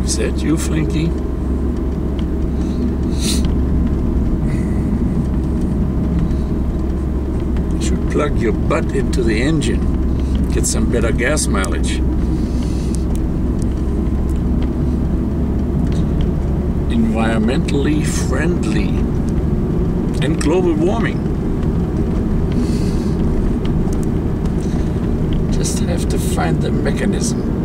Is that you, Frankie? You should plug your butt into the engine, get some better gas mileage. Environmentally friendly and global warming. Just have to find the mechanism.